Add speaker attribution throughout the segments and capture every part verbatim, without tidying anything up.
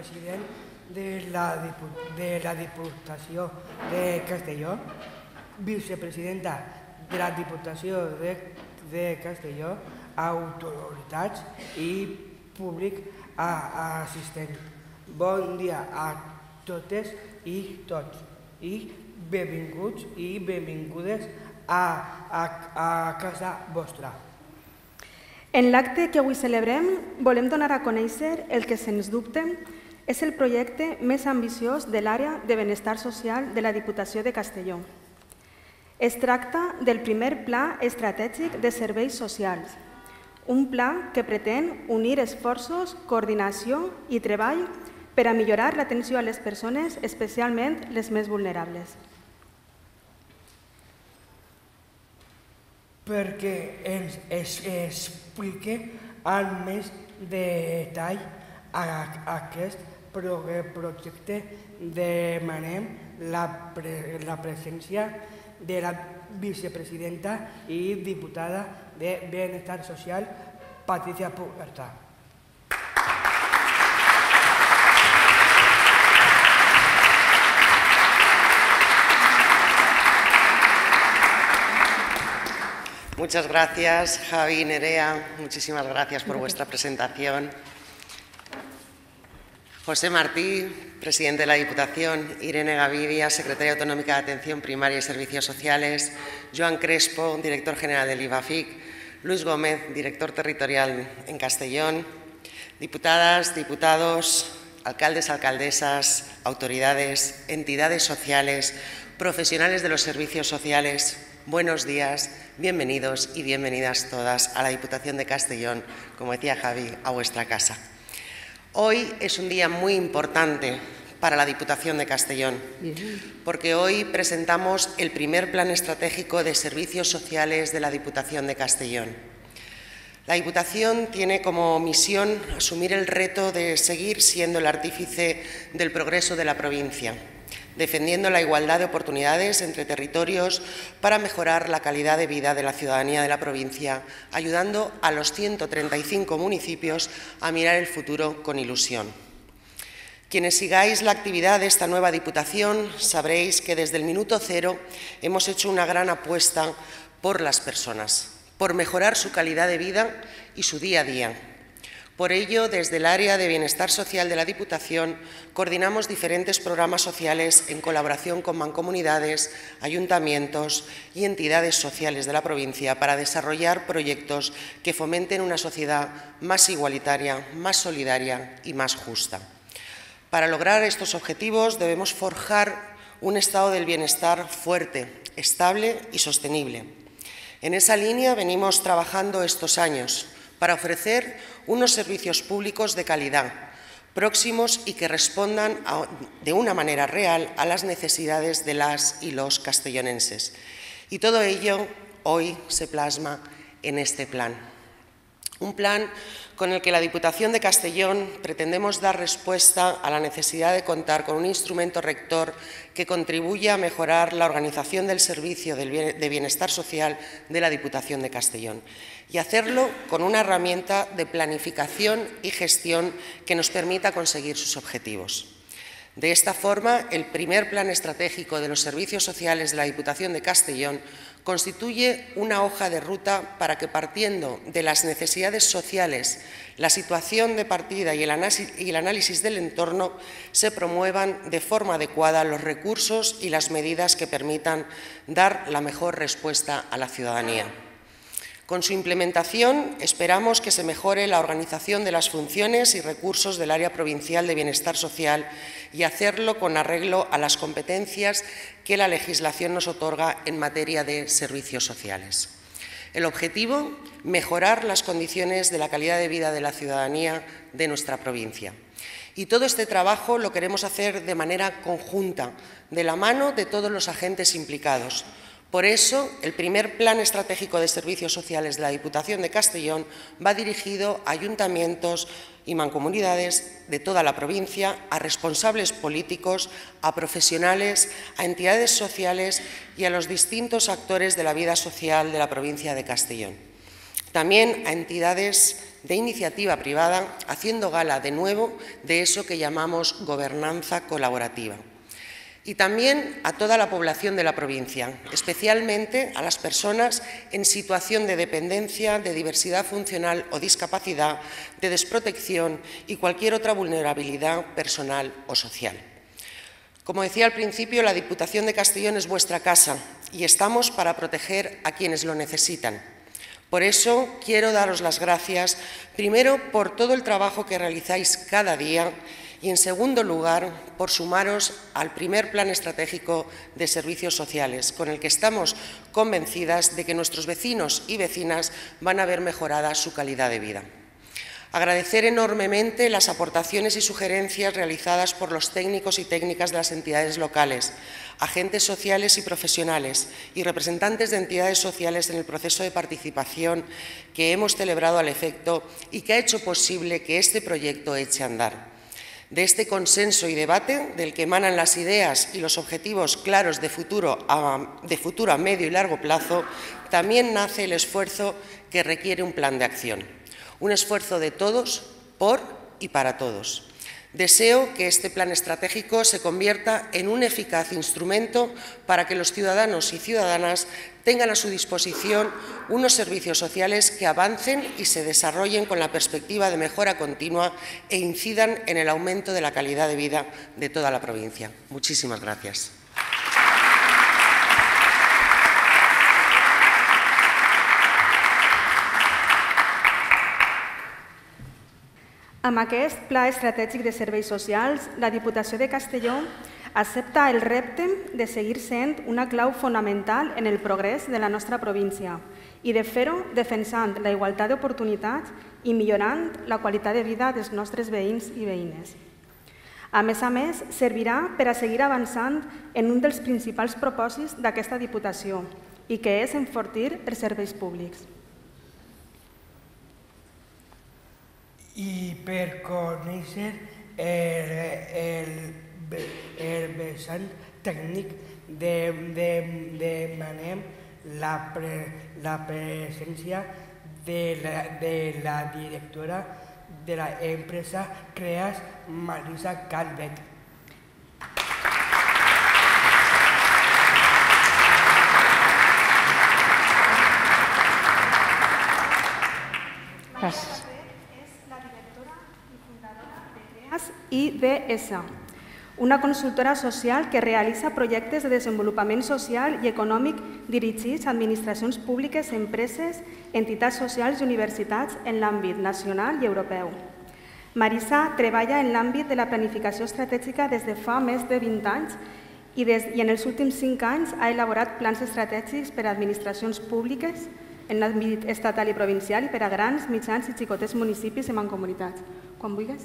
Speaker 1: vicepresident de la, de la Diputació de Castelló, vicepresidenta de la Diputació de, de Castelló, autoritats i públic assistent. Bon dia a totes i tots i benvinguts i benvingudes a, a, a casa vostra.
Speaker 2: En l'acte que avui celebrem, volem donar a conèixer el que, sens dubte, és el projecte més ambiciós de l'àrea de benestar social de la Diputació de Castelló. Es tracta del primer Pla Estratègic de Serveis Socials, un pla que pretén unir esforços, coordinació i treball per a millorar l'atenció a les persones, especialment les més vulnerables.
Speaker 1: Perquè ens explique amb més detall aquest projecte, demanem la presència de la vicepresidenta i diputada de Benestar Social, Patricia Puerta.
Speaker 3: Muchas gracias, Javi y Nerea. Muchísimas gracias por vuestra presentación. José Martí, presidente de la Diputación, Irene Gavidia, secretaria autonómica de Atención Primaria y Servicios Sociales, Joan Crespo, director general del IBAFIC, Luis Gómez, director territorial en Castellón, diputadas, diputados, alcaldes, alcaldesas, autoridades, entidades sociales, profesionales de los servicios sociales, buenos días, bienvenidos y bienvenidas todas a la Diputación de Castellón, como decía Javi, a vuestra casa. Hoy es un día muy importante para la Diputación de Castellón, porque hoy presentamos el primer Plan Estratégico de Servicios Sociales de la Diputación de Castellón. La Diputación tiene como misión asumir el reto de seguir siendo el artífice del progreso de la provincia, defendiendo la igualdad de oportunidades entre territorios para mejorar la calidad de vida de la ciudadanía de la provincia, ayudando a los ciento treinta y cinco municipios a mirar el futuro con ilusión. Quienes sigáis la actividad de esta nueva Diputación sabréis que desde el minuto cero hemos hecho una gran apuesta por las personas, por mejorar su calidad de vida y su día a día. Por ello, desde el área de Bienestar Social de la Diputación, coordinamos diferentes programas sociales en colaboración con mancomunidades, ayuntamientos y entidades sociales de la provincia para desarrollar proyectos que fomenten una sociedad más igualitaria, más solidaria y más justa. Para lograr estos objetivos debemos forjar un estado del bienestar fuerte, estable y sostenible. En esa línea venimos trabajando estos años para ofrecer unos servicios públicos de calidad, próximos y que respondan a, de una manera real a las necesidades de las y los castellonenses. Y todo ello hoy se plasma en este plan. Un plan con el que la Diputación de Castellón pretendemos dar respuesta a la necesidad de contar con un instrumento rector que contribuya a mejorar la organización del servicio de bienestar social de la Diputación de Castellón y hacerlo con una herramienta de planificación y gestión que nos permita conseguir sus objetivos. De esta forma, el primer Plan Estratégico de los Servicios Sociales de la Diputación de Castellón constituye una hoja de ruta para que, partiendo de las necesidades sociales, la situación de partida y el análisis del entorno, se promuevan de forma adecuada los recursos y las medidas que permitan dar la mejor respuesta a la ciudadanía. Con su implementación, esperamos que se mejore la organización de las funciones y recursos del área provincial de bienestar social y hacerlo con arreglo a las competencias que la legislación nos otorga en materia de servicios sociales. El objetivo, mejorar las condiciones de la calidad de vida de la ciudadanía de nuestra provincia. Y todo este trabajo lo queremos hacer de manera conjunta, de la mano de todos los agentes implicados. Por eso, el primer Plan Estratégico de Servicios Sociales de la Diputación de Castellón va dirigido a ayuntamientos y mancomunidades de toda la provincia, a responsables políticos, a profesionales, a entidades sociales y a los distintos actores de la vida social de la provincia de Castellón. También a entidades de iniciativa privada, haciendo gala de nuevo de eso que llamamos gobernanza colaborativa. Y también a toda la población de la provincia, especialmente a las personas en situación de dependencia, de diversidad funcional o discapacidad, de desprotección y cualquier otra vulnerabilidad personal o social. Como decía al principio, la Diputación de Castellón es vuestra casa y estamos para proteger a quienes lo necesitan. Por eso quiero daros las gracias, primero, por todo el trabajo que realizáis cada día y, en segundo lugar, por sumaros al primer Plan Estratégico de Servicios Sociales, con el que estamos convencidas de que nuestros vecinos y vecinas van a ver mejorada su calidad de vida. Agradecer enormemente las aportaciones y sugerencias realizadas por los técnicos y técnicas de las entidades locales, agentes sociales y profesionales y representantes de entidades sociales en el proceso de participación que hemos celebrado al efecto y que ha hecho posible que este proyecto eche a andar. De este consenso y debate, del que emanan las ideas y los objetivos claros de futuro a, de futuro a medio y largo plazo, también nace el esfuerzo que requiere un plan de acción. Un esfuerzo de todos, por y para todos. Deseo que este plan estratégico se convierta en un eficaz instrumento para que los ciudadanos y ciudadanas tengan a su disposición unos servicios sociales que avancen y se desarrollen con la perspectiva de mejora continua e incidan en el aumento de la calidad de vida de toda la provincia. Muchísimas gracias.
Speaker 2: Amb aquest Pla Estratègic de Serveis Socials, la Diputació de Castelló accepta el repte de seguir sent una clau fonamental en el progrés de la nostra província i de fer-ho defensant la igualtat d'oportunitats i millorant la qualitat de vida dels nostres veïns i veïnes. A més a més, servirà per a seguir avançant en un dels principals propòsits d'aquesta Diputació i que és enfortir els serveis públics.
Speaker 1: I per conèixer el, el, el vessant tècnic de, de, demanem la, pre, la presència de la, de la directora de l'empresa CREAS, Marisa Calvet.
Speaker 2: Gràcies. I D S, una consultora social que realitza projectes de desenvolupament social i econòmic dirigits a administracions públiques, empreses, entitats socials i universitats en l'àmbit nacional i europeu. Marisa treballa en l'àmbit de la planificació estratègica des de fa més de vint anys i, des, i en els últims cinc anys ha elaborat plans estratègics per a administracions públiques en l'àmbit estatal i provincial i per a grans, mitjans i xicotets municipis i mancomunitats. Quan vulguis.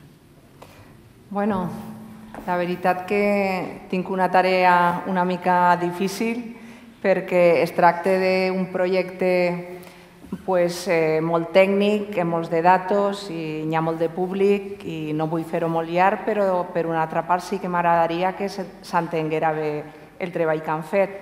Speaker 4: Bueno, la veritat que tinc una tarea una mica difícil perquè es tracta d'un projecte pues, eh, molt tècnic, amb molts de datos i hi ha molt de públic i no vull fer-ho molt llarg, però per una altra part sí que m'agradaria que s'entenguera bé el treball que han fet.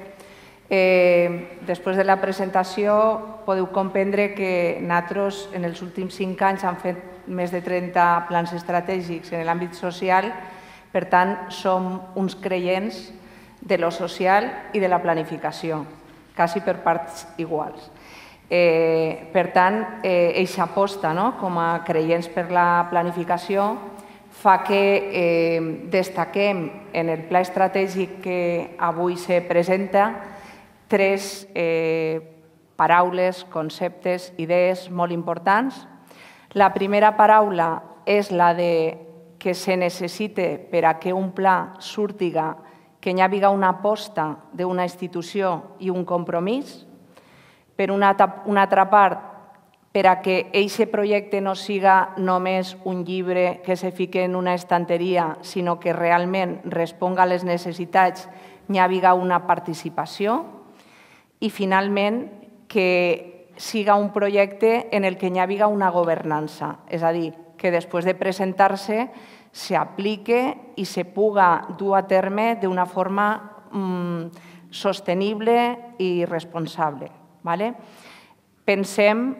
Speaker 4: Eh, després de la presentació podeu comprendre que nosaltres en els últims cinc anys hem fet més de trenta plans estratègics en l'àmbit social, per tant, som uns creients de lo social i de la planificació, quasi per parts iguals. Eh, per tant, eh, eixa aposta no? com a creients per la planificació fa que eh, destaquem en el pla estratègic que avui se presenta tres eh, paraules, conceptes, idees molt importants. La primera paraula és la de que se necessita per a que un pla surtiga que hi hagi una aposta d'una institució i un compromís. Per una, una altra part, per a que aquest projecte no siga només un llibre que se fique en una estanteria, sinó que realment responga a les necessitats, hi hagi una participació. I finalment, que siga un projecte en el que hi hagi una governança, és a dir, que després de presentar-se s'aplique i se puga dur a terme d'una forma mm, sostenible i responsable. ¿vale? Pensem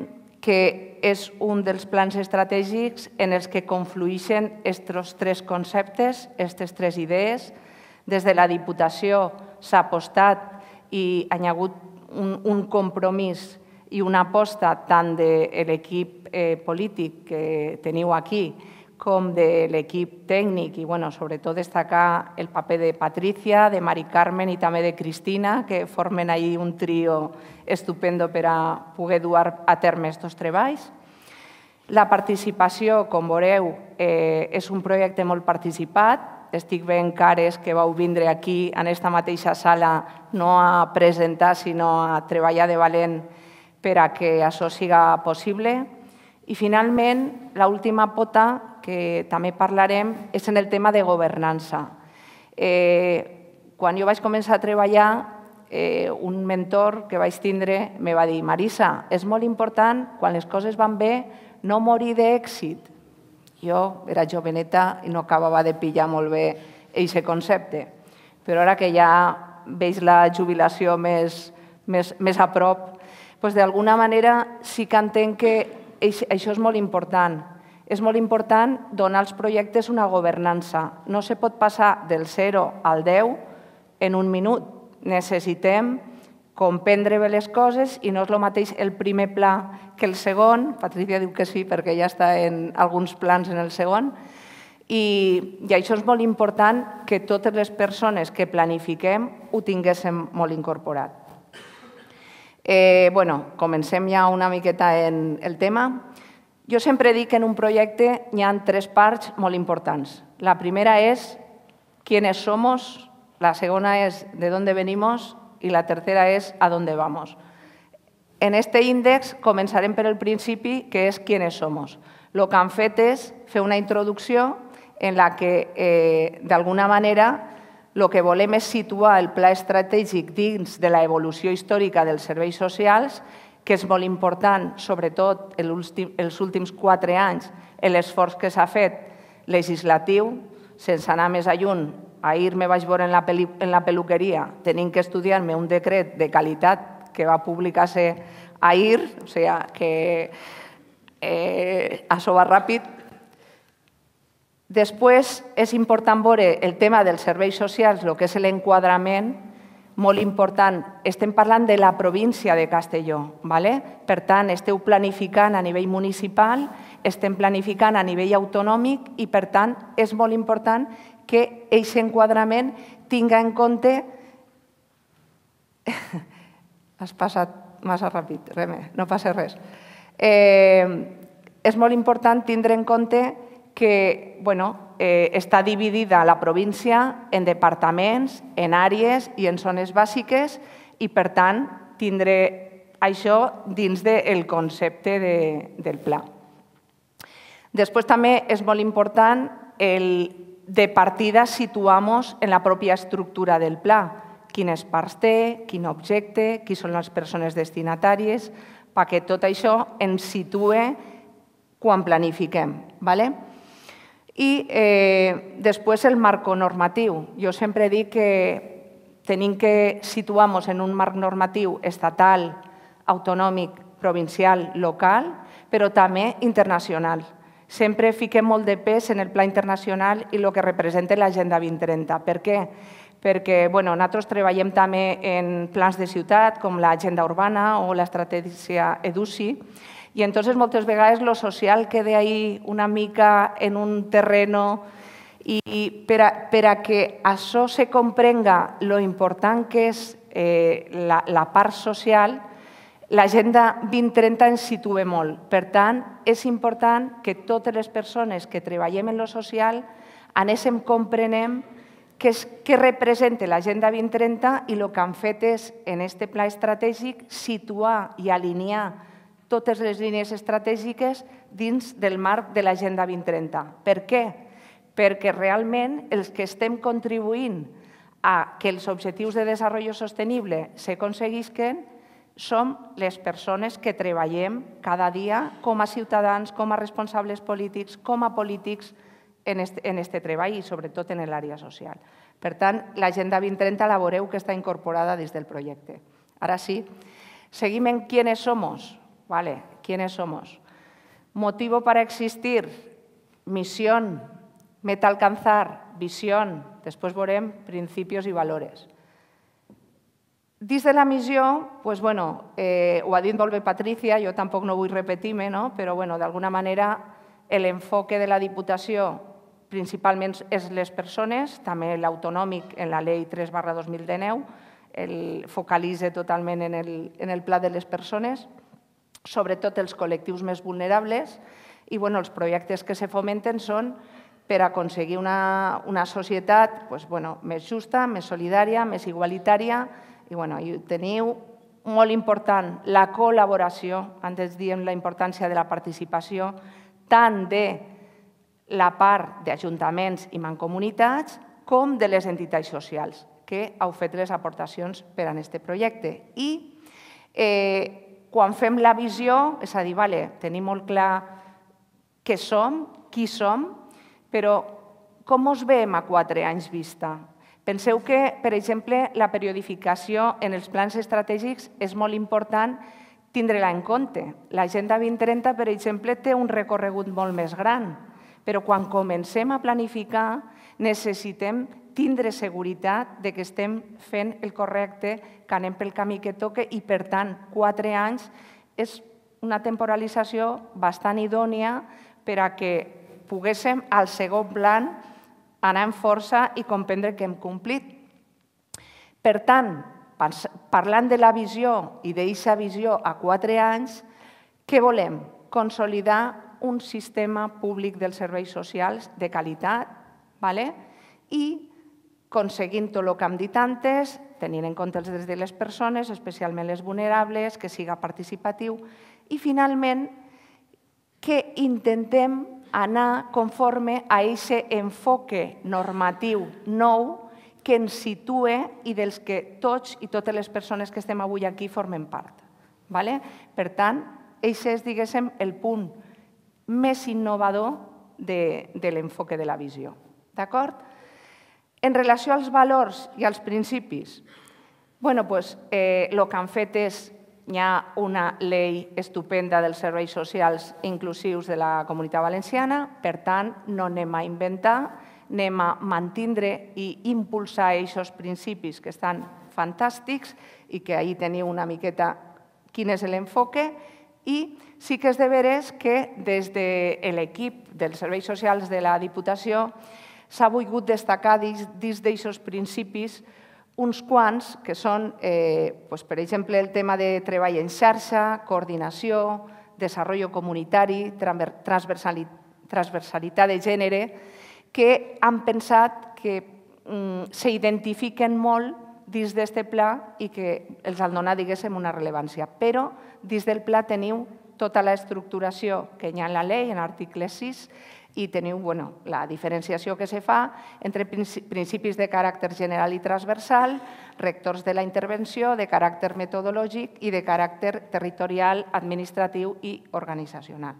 Speaker 4: que és un dels plans estratègics en els que confluïxen aquests tres conceptes, aquestes tres idees. Des de la Diputació s'ha apostat i hi ha hagut un, un compromís i una aposta tant de l'equip eh, polític que teniu aquí com de l'equip tècnic i, bueno, sobretot, destacar el paper de Patricia, de Mari Carmen i també de Cristina, que formen ahí un trio estupendo per a poder dur a terme aquests treballs. La participació, com veureu, eh, és un projecte molt participat. Estic veient cares que vau vindre aquí, en aquesta mateixa sala, no a presentar, sinó a treballar de valent per a que això siga possible. I, finalment, l'última pota, que també parlarem, és en el tema de governança. Eh, quan jo vaig començar a treballar, eh, un mentor que vaig tindre me va dir: Marisa, és molt important, quan les coses van bé, no morir d'èxit. Jo era joveneta i no acabava de pillar molt bé aquest concepte. Però ara que ja veig la jubilació més, més, més a prop, doncs d'alguna manera sí que entenc que això és molt important. És molt important donar als projectes una governança. No se pot passar del zero al deu en un minut. Necessitem comprendre bé les coses i no és el mateix el primer pla que el segon. Patricia diu que sí perquè ja està en alguns plans en el segon. I, i això és molt important que totes les persones que planifiquem ho tinguéssim molt incorporat. Eh, bueno, comencem ja una miqueta en el tema. Jo sempre dic que en un projecte hi ha tres parts molt importants. La primera és quiénes somos, la segona és de dónde venimos i la tercera és a dónde vamos. En este índex començarem per el principi, que és quiénes somos. Lo que han fet és fer una introducció en la que, eh, d'alguna manera, el que volem és situar el pla estratègic dins de l'evolució històrica dels serveis socials, que és molt important, sobretot els últims quatre anys, l'esforç que s'ha fet legislatiu, sense anar més lluny. Ahir me vaig veure en la, en la peluqueria, tenint que estudiar-me un decret de qualitat que va publicar-se ahir, o sigui que eh, això va ràpid. Després és important veure el tema dels serveis socials, el que és l'enquadrament, molt important. Estem parlant de la província de Castelló. Per tant, esteu planificant a nivell municipal, estem planificant a nivell autonòmic i, per tant, és molt important que aquest enquadrament tingui en compte... Has passat massa ràpid, no passa res. És molt important tindre en compte que està dividida la província en departaments, en àrees i en zones bàsiques i, per tant, tindre això dins del concepte del pla. Després també és molt important el de partida situar-nos en la pròpia estructura del pla. Quines parts té, quin objecte, qui són les persones destinatàries, perquè tot això ens situe quan planifiquem. I després el marc normatiu. Jo sempre dic que tenim que situar-nos en un marc normatiu estatal, autonòmic, provincial, local, però també internacional. Sempre fiquem molt de pes en el pla internacional i el que representa l'Agenda vint trenta. Per què? Perquè nosaltres treballem també en plans de ciutat, com l'Agenda Urbana o l'estratègia EDUSI, i entonces moltes vegades lo social queda ahí una mica en un terreno i per a que això se comprenga lo important que és la part social, l'Agenda vint trenta ens situa molt. Per tant, és important que totes les persones que treballem en lo social anéssim comprenent què representa l'Agenda vint trenta i el que han fet és, en aquest pla estratègic, situar i alinear totes les línies estratègiques dins del marc de l'Agenda vint trenta. Per què? Perquè realment els que estem contribuint a que els objectius de desenvolupament sostenible s'aconseguisquen som les persones que treballem cada dia com a ciutadans, com a responsables polítics, com a polítics en aquest treball i sobretot en l'àrea social. Per tant, l'Agenda vint trenta la veureu que està incorporada dins del projecte. Ara sí, seguim en quiénes somos. Vale, ¿quiénes somos? Motivo para existir, misión, meta alcanzar, visión, després veurem principis i valores. Dins de la missió, pues, bueno, eh, ho ha dit molt bé Patricia, jo tampoc no vull repetir-me, no? Però bueno, d'alguna manera l'enfoque de la Diputació principalment és les persones, també l'autonòmic en la llei tres barra dos mil dinou, el focalitza totalment en el, en el pla de les persones, sobretot els col·lectius més vulnerables, i bueno, els projectes que se fomenten són per aconseguir una, una societat pues, bueno, més justa, més solidària, més igualitària, i bueno, i teniu molt important la col·laboració, antes diem la importància de la participació, tant de la part d'ajuntaments i mancomunitats com de les entitats socials que heu fet les aportacions per a aquest projecte. I eh, quan fem la visió, és a dir, vale, tenim molt clar què som, qui som, però com us veiem a quatre anys vista? Penseu que, per exemple, la periodificació en els plans estratègics és molt important tindre-la en compte. L'Agenda vint trenta, per exemple, té un recorregut molt més gran, però quan comencem a planificar necessitem tindre seguretat que estem fent el correcte, que anem pel camí que toca i, per tant, quatre anys és una temporalització bastant idònia per a que poguéssim, al segon plan, anar amb força i comprendre que hem complit. Per tant, parlant de la visió i d'aquesta visió a quatre anys, què volem? Consolidar un sistema públic dels serveis socials de qualitat i aconseguint tot el que hem dit antes, tenint en compte els drets de les persones, especialment les vulnerables, que siga participatiu i, finalment, que intentem anar conforme a aquest enfoque normatiu nou que ens situa i dels que tots i totes les persones que estem avui aquí formen part. Per tant, aquest és, diguéssim, el punt més innovador de l'enfoque de la visió. D'acord? En relació als valors i als principis, el que han fet és, hi ha una llei estupenda dels serveis socials inclusius de la Comunitat Valenciana, per tant, no anem a inventar, anem a mantindre i impulsar aquests principis que estan fantàstics i que ahir teniu una miqueta quin és l'enfoque, i sí que és de veres que des de l'equip dels serveis socials de la Diputació s'ha volgut destacar dins d'aquests principis uns quants que són, per exemple, el tema de treball en xarxa, coordinació, desenvolupament comunitari, transversalitat de gènere, que han pensat que s'identifiquen molt dins d'aquest pla i que els han donat, diguéssim, una rellevància. Però dins del pla teniu tota l'estructuració que hi ha en la llei, en l'article sis, i teniu la diferenciació que se fa entre principis de caràcter general i transversal, rectors de la intervenció, de caràcter metodològic i de caràcter territorial, administratiu i organitzacional.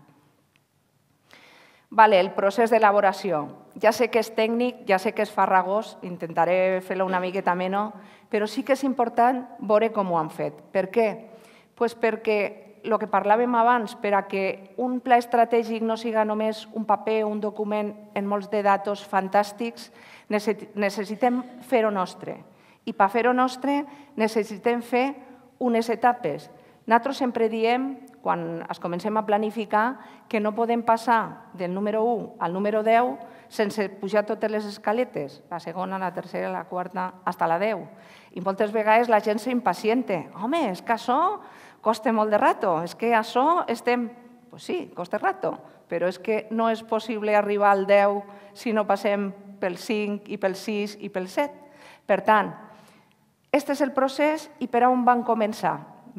Speaker 4: El procés d'elaboració. Ja sé que és tècnic, ja sé que és farragós, intentaré fer-lo una miqueta ameno, però sí que és important veure com ho han fet. Per què? Doncs perquè el que parlàvem abans, per a que un pla estratègic no siga només un paper o un document en molts de datos fantàstics, necessitem fer-ho nostre. I per fer-ho nostre necessitem fer unes etapes. Nosaltres sempre diem, quan es comencem a planificar, que no podem passar del número u al número deu sense pujar totes les escaletes, la segona, la tercera, la quarta, fins a la deu. I moltes vegades la gent s'impacienta. Home, és que això costa molt de rato, és que això estem... Doncs sí, costa rato, però és que no és possible arribar al deu si no passem pel cinc i pel sis i pel set. Per tant, aquest és el procés i per on vam començar.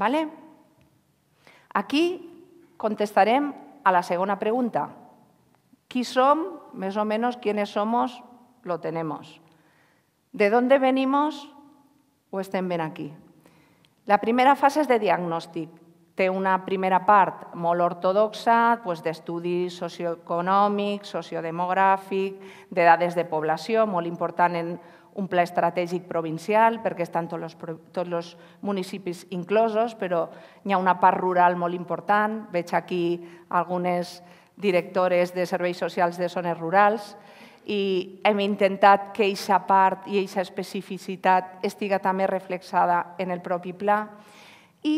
Speaker 4: Aquí contestarem a la segona pregunta. ¿Qui som? Més o menos, ¿quiénes somos? Lo tenemos. ¿De dónde venimos? O estem ben aquí. La primera fase és de diagnòstic. Té una primera part molt ortodoxa d'estudi socioeconòmic, sociodemogràfic, de dades de població, molt important en un pla estratègic provincial, perquè estan tots els municipis inclosos, però hi ha una part rural molt important. Veig aquí algunes directores de serveis socials de zones rurals i hem intentat que aquesta part i aquesta especificitat estiga també reflexada en el propi pla. I,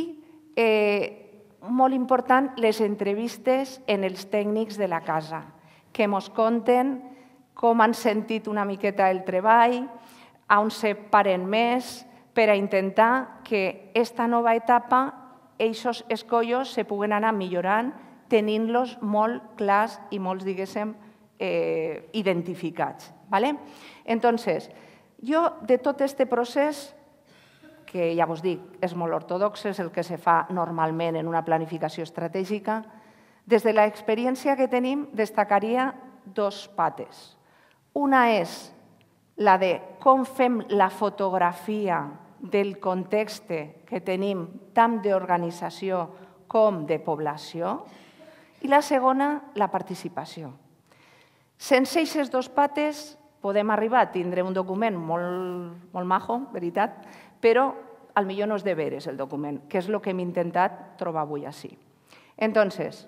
Speaker 4: molt important, les entrevistes en els tècnics de la casa, que ens conten com han sentit una miqueta el treball, on se paren més, per a intentar que aquesta nova etapa, aquests escollos se puguen anar millorant, tenint-los molt clars i molt, diguéssim, identificats. Entonces, jo de tot aquest procés, que ja vos dic, és molt ortodox, és el que se fa normalment en una planificació estratègica, des de l'experiència que tenim destacaria dos pates. Una és la de com fem la fotografia del context que tenim tant d'organització com de població, i la segona, la participació. Sense aquestes dos pates podem arribar a tindre un document molt majo, veritat, però potser no és de veres el document, que és el que hem intentat trobar avui així. Entonces,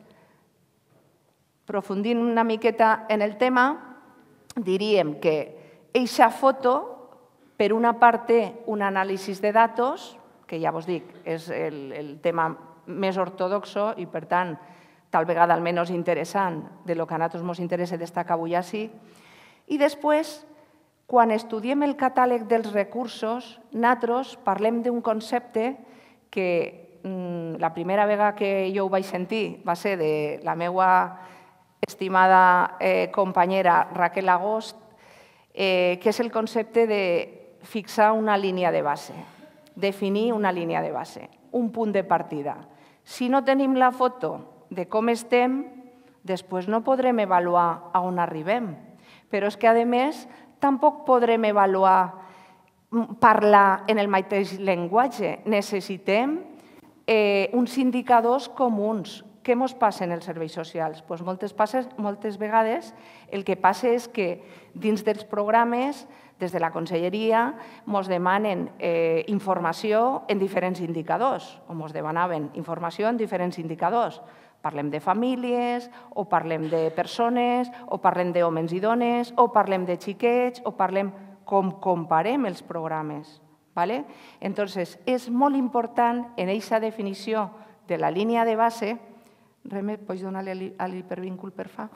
Speaker 4: aprofundint una miqueta en el tema, diríem que aquesta foto, per una part, té un anàlisi de datos, que ja vos dic, és el tema més ortodoxo i, per tant, tal vegada el menys interessant de lo que a nosaltres ens interessa destacar avui així. I després, quan estudiem el catàleg dels recursos, nosaltres parlem d'un concepte que la primera vegada que jo ho vaig sentir va ser de la meva estimada companyera Raquel Agost, que és el concepte de fixar una línia de base, definir una línia de base, un punt de partida. Si no tenim la foto de com estem, després no podrem avaluar a on arribem. Però és que, a més, tampoc podrem avaluar, parlar en el mateix llenguatge. Necessitem uns indicadors comuns. Què ens passa en els serveis socials? Moltes vegades el que passa és que dins dels programes, des de la conselleria, ens demanen informació en diferents indicadors, o ens demanaven informació en diferents indicadors. Parlem de famílies, o parlem de persones, o parlem d'homes i dones, o parlem de xiquets, o parlem com comparem els programes. Entonces, és molt important en aquesta definició de la línia de base, Reme, pots donar-li a l'hipervínculo, per fa?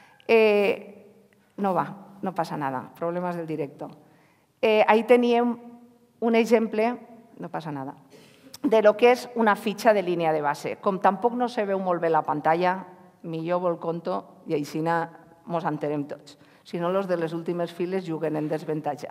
Speaker 4: No va, no passa nada, problemes del directo. Ahí teníem un exemple, no passa nada, de lo que és una fitxa de línia de base. Com tampoc no se veu molt bé la pantalla, millor vol conto i així ens entenem tots. Si no, els de les últimes files juguen en desavantatge.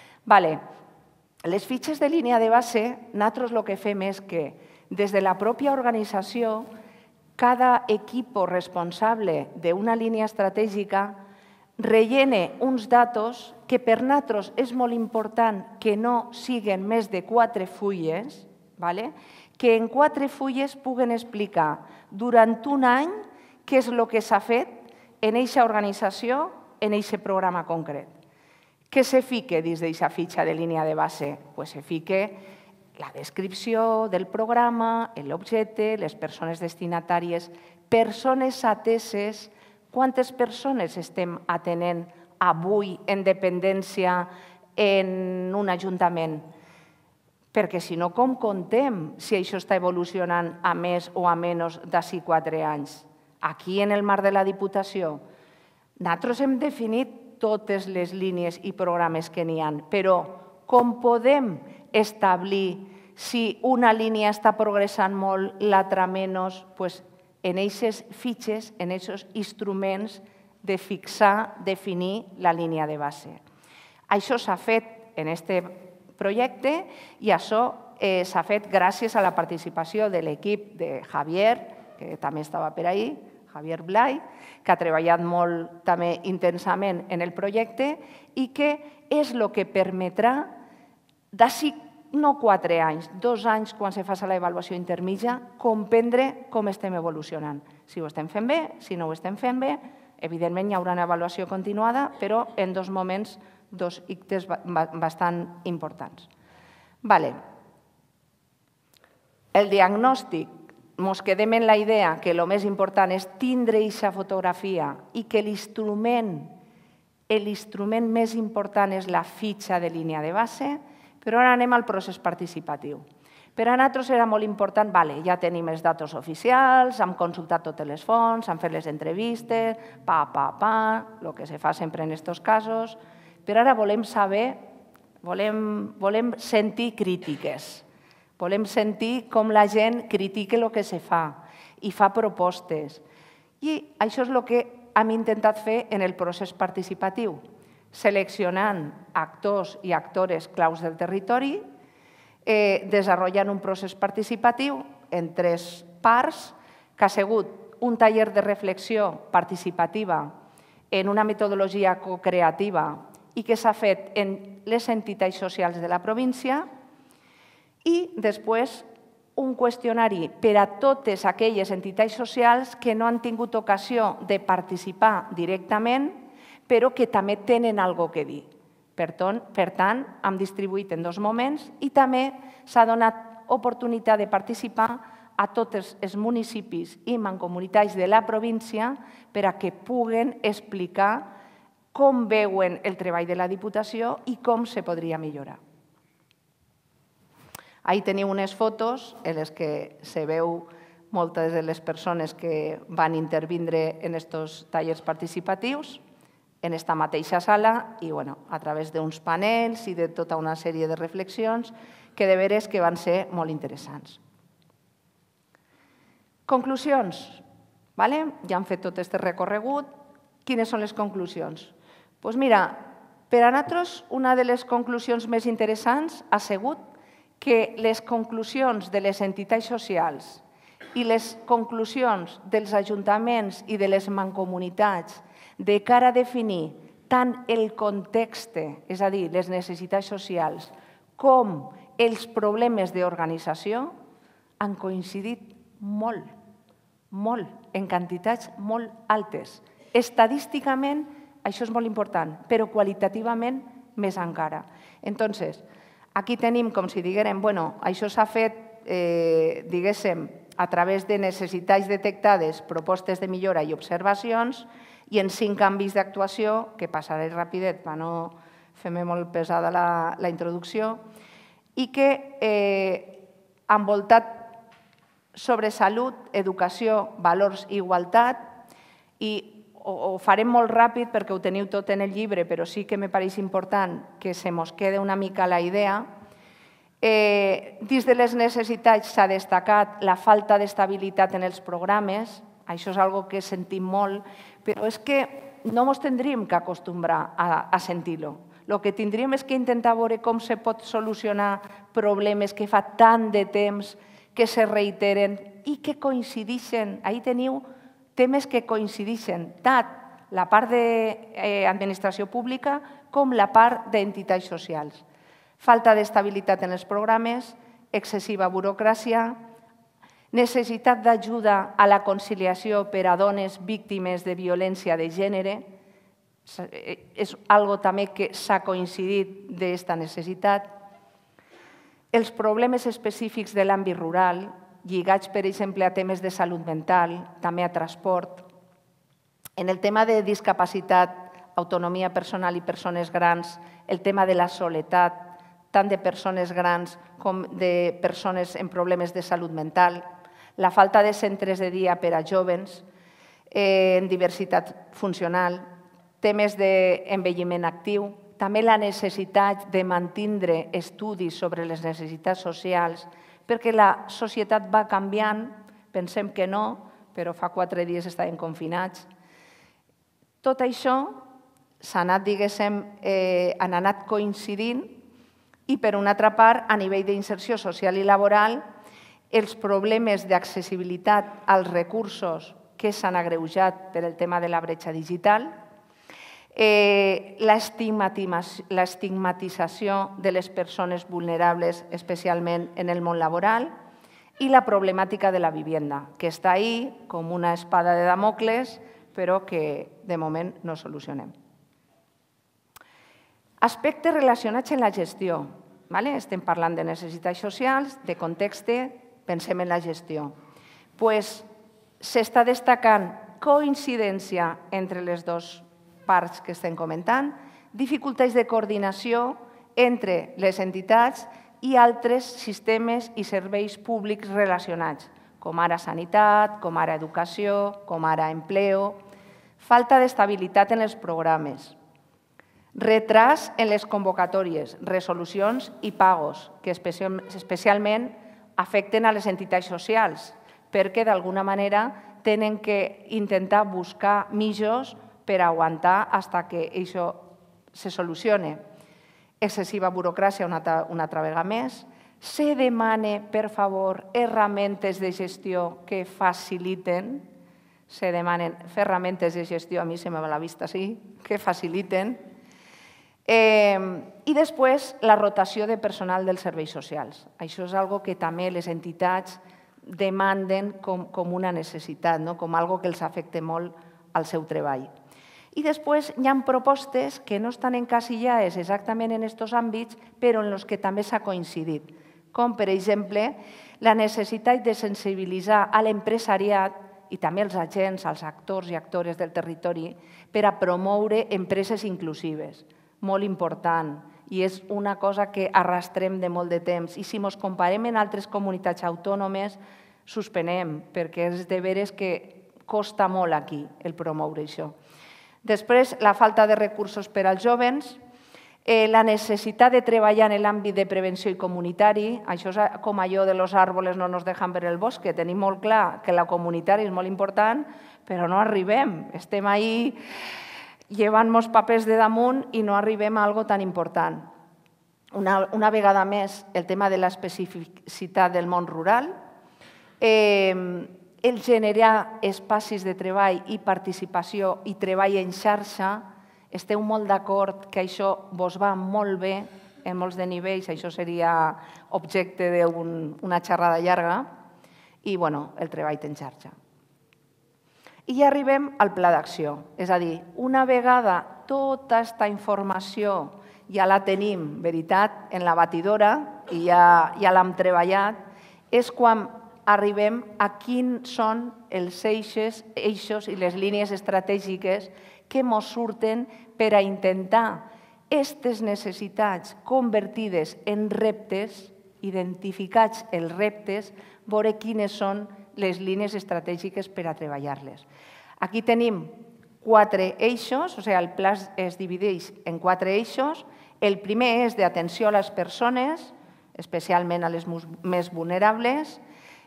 Speaker 4: Les fitxes de línia de base, nosaltres el que fem és que des de la pròpia organització, cada equip responsable d'una línia estratègica rellene uns datos que per nosaltres és molt important que no siguin més de quatre fulles, que en quatre fulles puguen explicar durant un any què és el que s'ha fet en aquesta organització, en aquest programa concret. Què se fica dins d'aquesta fitxa de línia de base? Doncs se fica la descripció del programa, l'objecte, les persones destinatàries, persones ateses, quantes persones estem atenent avui en dependència en un ajuntament? Perquè si no, com contem si això està evolucionant a més o a menys d'ací quatre anys? Aquí, en el marc de la Diputació, nosaltres hem definit totes les línies i programes que n'hi ha, però com podem establir si una línia està progressant molt, l'altra menys, en aquestes fitxes, en aquests instruments de fixar, definir la línia de base. Això s'ha fet en aquest projecte i això s'ha fet gràcies a la participació de l'equip de Javier, que també estava per ahí, Javier Blay, que ha treballat molt també intensament en el projecte i que és el que permetrà d'ací no quatre anys, dos anys quan se faci l'avaluació intermitja, comprendre com estem evolucionant. Si ho estem fent bé, si no ho estem fent bé, Evidentment, hi haurà una avaluació continuada, però en dos moments, dos ictes bastant importants. Vale. El diagnòstic, ens quedem en la idea que el més important és tindre aquesta fotografia i que l'instrument l'instrument més important és la fitxa de línia de base, però ara anem al procés participatiu. Per a nosaltres era molt important, vale, ja tenim els datos oficials, hem consultat totes les fonts, hem fet les entrevistes, pa, pa, pa, el que se fa sempre en aquests casos, però ara volem saber, volem, volem sentir crítiques, volem sentir com la gent critica el que se fa i fa propostes. I això és el que hem intentat fer en el procés participatiu, seleccionant actors i actores claus del territori, eh, desenvolupant un procés participatiu en tres parts, que ha sigut un taller de reflexió participativa en una metodologia co-creativa i que s'ha fet en les entitats socials de la província, i després un qüestionari per a totes aquelles entitats socials que no han tingut ocasió de participar directament, però que també tenen alguna cosa a dir. Per tant, hem distribuït en dos moments i també s'ha donat oportunitat de participar a tots els municipis i mancomunitats de la província per a que puguen explicar com veuen el treball de la Diputació i com se podria millorar. Ahí teniu unes fotos en les que se veu moltes de les persones que van intervindre en aquests tallers participatius en esta mateixa sala i a través d'uns panels i de tota una sèrie de reflexions que de veres que van ser molt interessants. Conclusions. Ja han fet tot aquest recorregut. Quines són les conclusions? Doncs mira, per a nosaltres una de les conclusions més interessants ha sigut que les conclusions de les entitats socials i les conclusions dels ajuntaments i de les mancomunitats de cara a definir tant el context, és a dir, les necessitats socials, com els problemes d'organització, han coincidit molt, molt, en quantitats molt altes. Estadísticament, això és molt important, però qualitativament més encara. Entonces, aquí tenim, com si diguérem, bueno, això s'ha fet, diguéssim, a través de necessitats detectades, propostes de millora i observacions, i en cinc canvis d'actuació, que passaré rapidet per no fer-me molt pesada la introducció, i que han voltat sobre salut, educació, valors i igualtat, i ho farem molt ràpid perquè ho teniu tot en el llibre, però sí que me pareix important que se mos quede una mica la idea. Dins de les necessitats s'ha destacat la falta d'estabilitat en els programes, això és una cosa que sentim molt, però és que no ens tindríem que acostumbrar a sentir-ho. El que tindríem és que intentar veure com se pot solucionar problemes que fa tant de temps que se reiteren i que coincideixen. Ahí teniu temes que coincideixen, tant la part d'administració pública com la part d'entitats socials. Falta d'estabilitat en els programes, excessiva burocràcia, necessitat d'ajuda a la conciliació per a dones víctimes de violència de gènere, és algo també que s'ha coincidit d'aquesta necessitat. Els problemes específics de l'àmbit rural, lligats, per exemple, a temes de salut mental, també a transport. En el tema de discapacitat, autonomia personal i persones grans, el tema de la soledat, tant de persones grans com de persones amb problemes de salut mental, la falta de centres de dia per a jóvens, en diversitat funcional, temes d'envelliment actiu, també la necessitat de mantenir estudis sobre les necessitats socials, perquè la societat va canviant, pensem que no, però fa quatre dies estàvem confinats. Tot això s'ha anat, diguéssim, han anat coincidint i, per una altra part, a nivell d'inserció social i laboral, els problemes d'accessibilitat als recursos que s'han agreujat per el tema de la bretxa digital, l'estigmatització de les persones vulnerables, especialment en el món laboral, i la problemàtica de la vivienda, que està ahí com una espada de Damocles, però que de moment no solucionem. Aspectes relacionats amb la gestió. Estem parlant de necessitats socials, de context, pensem en la gestió. S'està destacant coincidència entre les dues parts que estem comentant, dificultats de coordinació entre les entitats i altres sistemes i serveis públics relacionats, com ara sanitat, com ara educació, com ara empleo, falta d'estabilitat en els programes, retras en les convocatòries, resolucions i pagos, que especialment afecten a les entitats socials, perquè d'alguna manera tenen que intentar buscar mitjans per aguantar fins que això se solucione. Excessiva burocràcia una altra vegada més. Se demana, per favor, herramientes de gestió que faciliten, se demanen ferramentes de gestió, a mi se me va la vista, sí, que faciliten. I després, la rotació de personal dels serveis socials. Això és una cosa que també les entitats demanden com una necessitat, com una cosa que els afecta molt al seu treball. I després hi ha propostes que no estan encasillades exactament en aquests àmbits, però en els que també s'ha coincidit, com per exemple la necessitat de sensibilitzar a l'empresariat i també als agents, als actors i actores del territori per a promoure empreses inclusives. Molt important, i és una cosa que arrastrem de molt de temps. I si ens comparem amb altres comunitats autònomes, suspenem, perquè és de veres que costa molt aquí el promoure això. Després, la falta de recursos per als joves, la necessitat de treballar en l'àmbit de prevenció i comunitari, això és com allò de los árboles no nos dejan ver el bosque, tenim molt clar que la comunitari és molt important, però no arribem, estem ahí llevant-nos papers de damunt i no arribem a algo tan important. Una vegada més, el tema de l'especificitat del món rural, el generar espais de treball i participació i treball en xarxa, esteu molt d'acord que això vos va molt bé en molts de nivells, això seria objecte d'una xerrada llarga, i el treball en xarxa. I ja arribem al pla d'acció, és a dir, una vegada tota aquesta informació ja la tenim, veritat, en la batidora i ja l'hem treballat, és quan arribem a quins són els eixos i les línies estratègiques que ens surten per a intentar aquestes necessitats convertides en reptes, identificats els reptes, veure quines són les línies estratègiques per a treballar-les. Aquí tenim quatre eixos, o sigui, el pla es divideix en quatre eixos. El primer és d'atenció a les persones, especialment a les més vulnerables,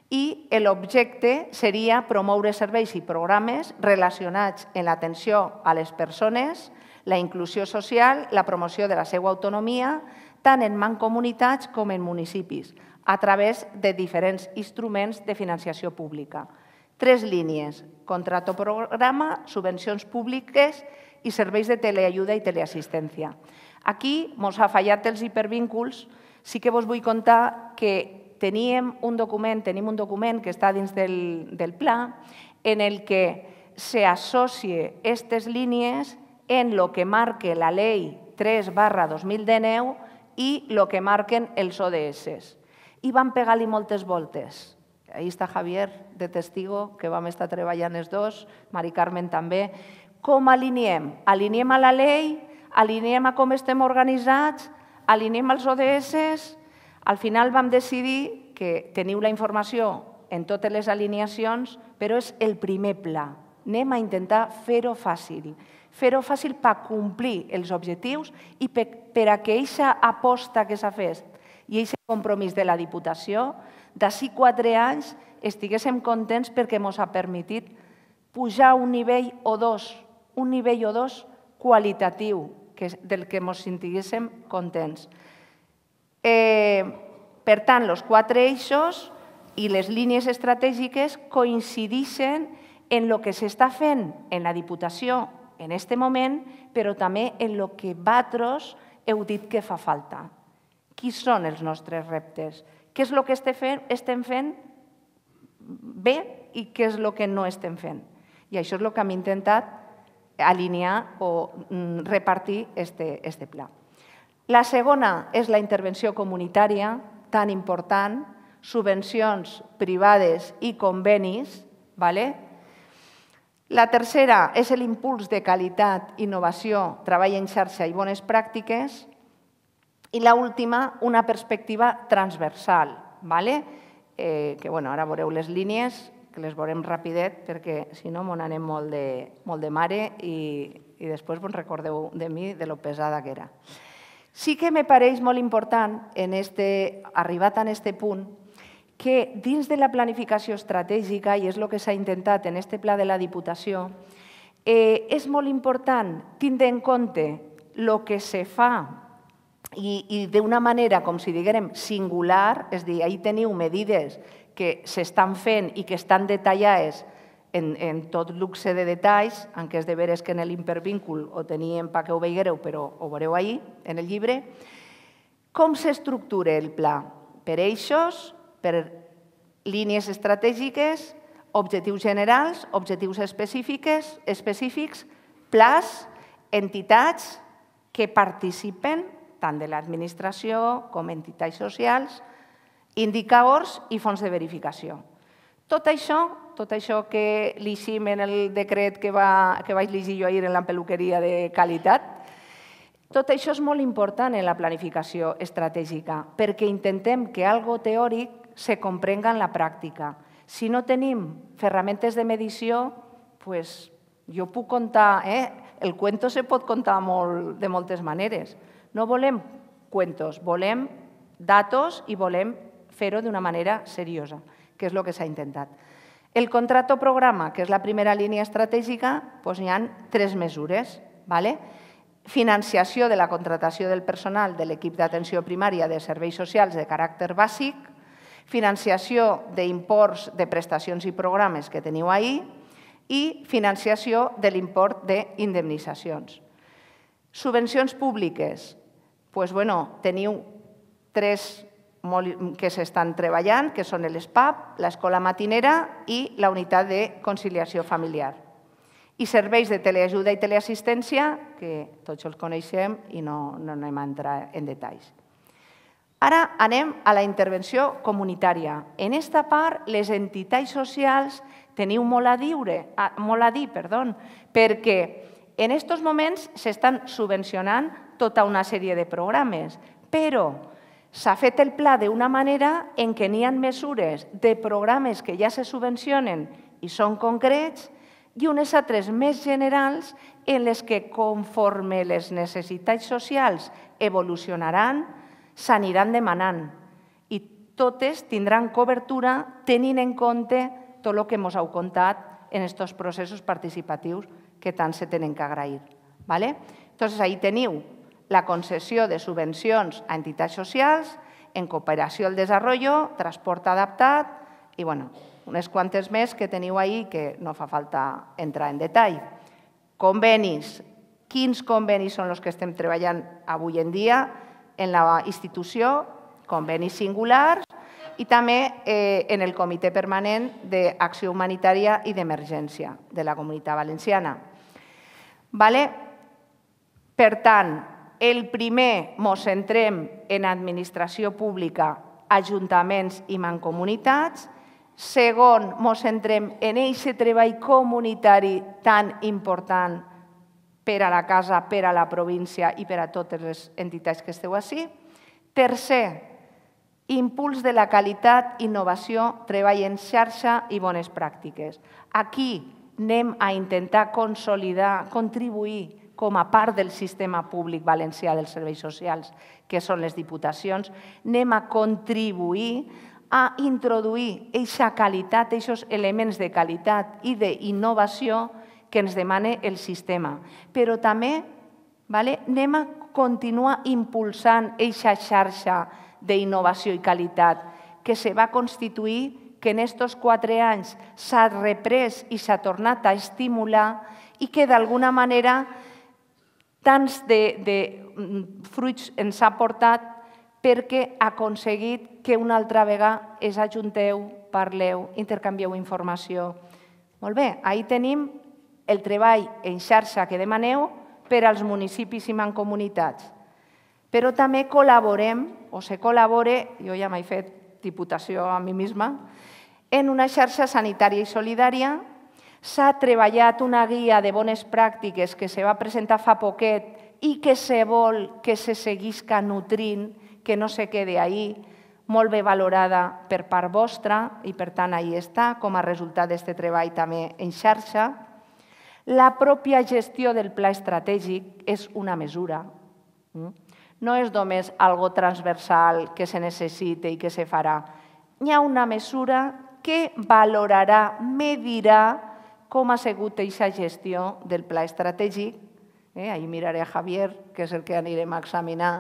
Speaker 4: i l'objecte seria promoure serveis i programes relacionats amb l'atenció a les persones, la inclusió social, la promoció de la seva autonomia, tant en mancomunitats com en municipis, a través de diferents instruments de financiació pública. Tres línies: contrato programa, subvencions públiques i serveis de teleajuda i teleassistència. Aquí ens ha fallat els hipervínculs. Sí que vos vull contar que teníem un document, tenim un document que està dins del pla en el que s'associa aquestes línies en el que marca la llei tres barra dos mil dinou i el que marquen els O D S. I vam pegar-li moltes voltes. Ahí està Javier, de testigo, que vam estar treballant els dos, Mari Carmen també. Com alineem? Alineem a la llei, alineem a com estem organitzats, alineem als O D S. Al final vam decidir que teniu la informació en totes les alineacions, però és el primer pla. Anem a intentar fer-ho fàcil. Fer-ho fàcil per complir els objectius i per a que aquesta aposta que s'ha fet i aquest compromís de la Diputació, d'ací quatre anys estiguéssim contents perquè ens ha permetit pujar un nivell o dos, un nivell o dos qualitatiu, del que ens sentiguéssim contents. Per tant, els quatre eixos i les línies estratègiques coincideixen en el que s'està fent en la Diputació en aquest moment, però també en el que vosaltres heu dit que fa falta. Quins són els nostres reptes? Què és el que estem fent bé i què és el que no estem fent? I això és el que hem intentat alinear o repartir este pla. La segona és la intervenció comunitària, tan important, subvencions privades i convenis. La tercera és l'impuls de qualitat, innovació, treball en xarxa i bones pràctiques. I l'última, una perspectiva transversal, que ara veureu les línies, que les veurem rapidet, perquè si no m'ho anem molt de mare i després vos recordeu de mi de lo pesada que era. Sí que me pareix molt important, arribat a aquest punt, que dins de la planificació estratègica, i és el que s'ha intentat en aquest pla de la Diputació, és molt important tindre en compte el que se fa i d'una manera, com si diguem, singular, és a dir, ahí teniu medides que s'estan fent i que estan detallades en tot luxe de detalls, encara és de veres que en l'hipervíncle ho teníem perquè ho veiguereu, però ho veureu ahí, en el llibre. Com s'estructura el pla? Per eixos, per línies estratègiques, objectius generals, objectius específics, plans, entitats que participen tant de l'administració com entitats socials, indicadors i fons de verificació. Tot això, tot això que llegim en el decret que vaig llegir jo ahir en la peluqueria de qualitat, tot això és molt important en la planificació estratègica, perquè intentem que algo teòric se comprenga en la pràctica. Si no tenim ferramentes de medició, doncs jo puc contar, el cuento se pot contar de moltes maneres. No volem cuentos, volem datos i volem fer-ho d'una manera seriosa, que és el que s'ha intentat. El contrato programa, que és la primera línia estratègica, hi ha tres mesures. Financiació de la contratació del personal de l'equip d'atenció primària de serveis socials de caràcter bàsic, financiació d'imports de prestacions i programes que teniu ahí i financiació de l'import d'indemnitzacions. Subvencions públiques. Doncs, bueno, teniu tres que s'estan treballant, que són l'E S P A P, l'Escola Matinera i la Unitat de Conciliació Familiar. I serveis de teleajuda i teleassistència, que tots els coneixem i no anem a entrar en detalls. Ara anem a la intervenció comunitària. En aquesta part, les entitats socials teniu molt a dir, perquè en aquests moments s'estan subvencionant tota una sèrie de programes, però s'ha fet el pla d'una manera en què n'hi ha mesures de programes que ja se subvencionen i són concrets i unes altres més generals en les que, conforme les necessitats socials evolucionaran, s'aniran demanant i totes tindran cobertura tenint en compte tot el que ens heu contat en aquests processos participatius que tant se tenen que agrair. Llavors, ahí teniu la concessió de subvencions a entitats socials, en cooperació al desenvolupament, transport adaptat i unes quantes més que teniu ahí que no fa falta entrar en detall. Convenis. Quins convenis són els que estem treballant avui en dia en la institució? Convenis singulars i també en el Comitè Permanent d'Acció Humanitària i d'Emergència de la Comunitat Valenciana. Per tant, el primer ens centrem en administració pública, ajuntaments i mancomunitats. Segon, ens centrem en aquest treball comunitari tan important per a la casa, per a la província i per a totes les entitats que esteu ací. Tercer, impuls de la qualitat, innovació, treball en xarxa i bones pràctiques. Aquí anem a intentar consolidar, contribuir com a part del sistema públic valencià dels serveis socials, que són les diputacions, anem a contribuir a introduir aquesta qualitat, aquests elements de qualitat i d'innovació que ens demana el sistema. Però també anem a continuar impulsant aquesta xarxa d'innovació i qualitat que se va constituir, que en aquests quatre anys s'ha reprès i s'ha tornat a estimular i que d'alguna manera tants de fruits ens ha portat perquè ha aconseguit que una altra vegada us ajunteu, parleu, intercanvieu informació. Molt bé, ahí tenim el treball en xarxa que demaneu per als municipis i mancomunitats. Però també col·laborem, o se col·labore, jo ja m'he fet diputació a mi misma, en una xarxa sanitària i solidària. S'ha treballat una guia de bones pràctiques que se va presentar fa poquet i que se vol que se seguisca nutrint, que no se quede ahí, molt bé valorada per part vostra i, per tant, ahí està, com a resultat d'aquest treball també en xarxa. La pròpia gestió del pla estratègic és una mesura. No és només algo transversal que se necessita i que se farà. Hi ha una mesura que valorarà, medirà com ha sigut aquesta gestió del pla estratègic. Ahí miraré a Javier, que és el que anirem a examinar.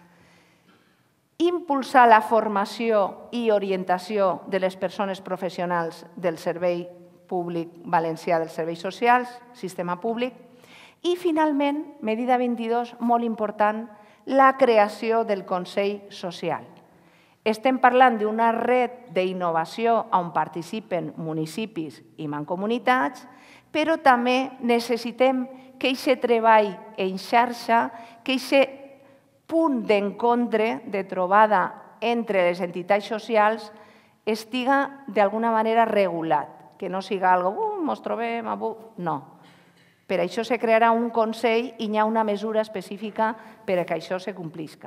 Speaker 4: Impulsar la formació i orientació de les persones professionals del Servei Públic Valencià dels Serveis Socials, sistema públic. I, finalment, medida vint-i-dos, molt important, la creació del Consell Social. Estem parlant d'una red d'innovació on participen municipis i mancomunitats, però també necessitem que aquest treball en xarxa, que aquest punt d'encontre, de trobada entre les entitats socials, estiga d'alguna manera regulat, que no siga algo, uh, mos trobem, no. Per això se crearà un consell i hi ha una mesura específica per que això se complisca.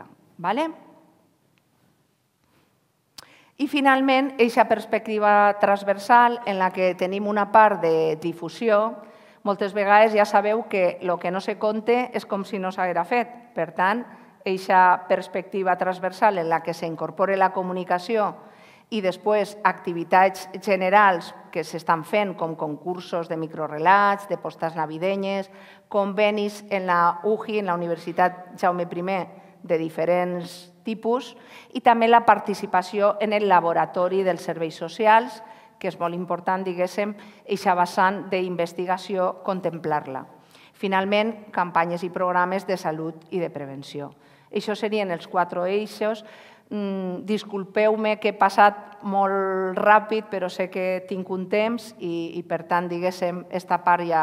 Speaker 4: I, finalment, aquesta perspectiva transversal en la que tenim una part de difusió, moltes vegades ja sabeu que el que no se compte és com si no s'haguera fet. Per tant, aquesta perspectiva transversal en la que s'incorpora la comunicació i després activitats generals que s'estan fent, com concursos de microrelats, de postes navidenyes, convenis en la U J I, en la Universitat Jaume primer, de diferents tipus, i també la participació en el laboratori dels serveis socials, que és molt important, diguéssim, aquesta vessant d'investigació, contemplar-la. Finalment, campanyes i programes de salut i de prevenció. Això serien els quatre eixos. Disculpeu-me que he passat molt ràpid, però sé que tinc un temps i, per tant, diguéssim, esta part ja...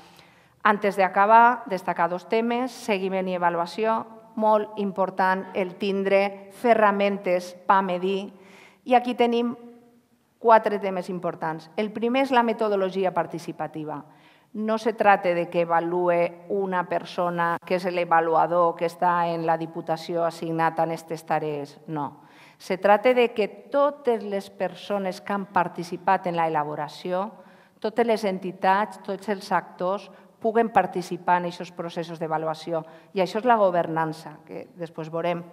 Speaker 4: Antes d'acabar, destacar dos temes, seguiment i avaluació. Molt important el tindre ferramentes per medir. I aquí tenim quatre temes importants. El primer és la metodologia participativa. No se trata de que evalúe una persona que és l'avaluador que està en la Diputació assignat a aquestes tarees, no. Se trata de que totes les persones que han participat en l'elaboració, totes les entitats, tots els actors, puguen participar en aquests processos d'avaluació. I això és la governança, que després veurem.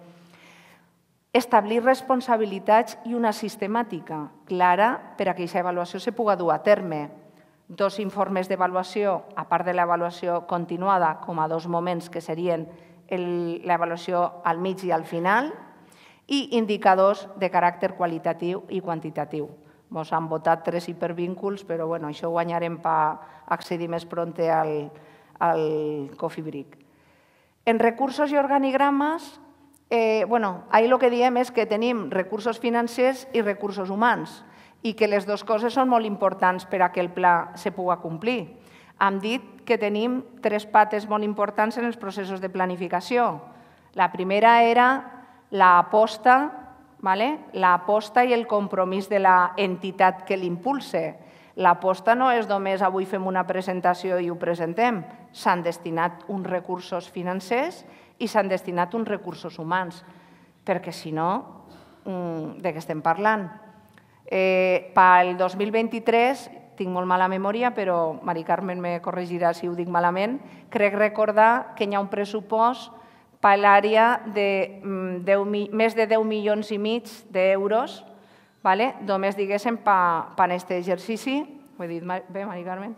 Speaker 4: Establir responsabilitats i una sistemàtica clara per a que aquesta avaluació se pugui dur a terme. Dos informes d'avaluació, a part de l'avaluació continuada, com a dos moments que serien l'avaluació al mig i al final, i indicadors de caràcter qualitatiu i quantitatiu. Ens han votat tres hipervínculs, però això ho guanyarem per accedir més pront al Coffee Break. En recursos i organigrames, ahir el que diem és que tenim recursos financers i recursos humans, i que les dues coses són molt importants per a que el pla se pugui complir. Hem dit que tenim tres pates molt importants en els processos de planificació. La primera era l'aposta, l'aposta i el compromís de l'entitat que l'impulsa. L'aposta no és només avui fem una presentació i ho presentem. S'han destinat uns recursos financers i s'han destinat uns recursos humans, perquè si no, de què estem parlant? Pel dos mil vint-i-tres, tinc molt mala memòria, però Mari Carmen me corregirà si ho dic malament, crec recordar que hi ha un pressupost per l'àrea de més de deu milions i mig d'euros, només diguéssim per aquest exercici, ho he dit bé, Mari Carmen?